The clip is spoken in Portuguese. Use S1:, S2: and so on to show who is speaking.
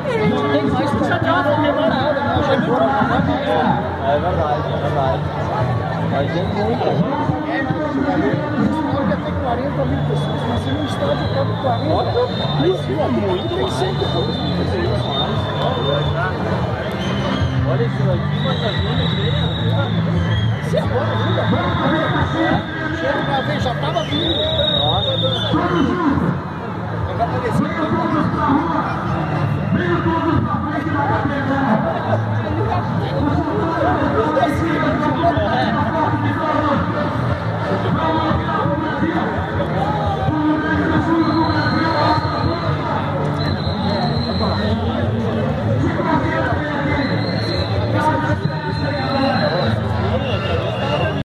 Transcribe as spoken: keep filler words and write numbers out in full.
S1: Tem mais que já deu uma demorada, né? Já foi mais.
S2: É verdade, é verdade. Mas tem muita.
S1: É, mas o estádio ia ter quarenta mil pessoas, mas se no estádio cabe quarenta, duas mil muito, tem cento e poucas mil pessoas.
S2: Olha isso aqui, mas a gente
S1: Se agora ainda, chega uma vez, já estava vindo.
S2: Nossa.
S1: Vai aparecer.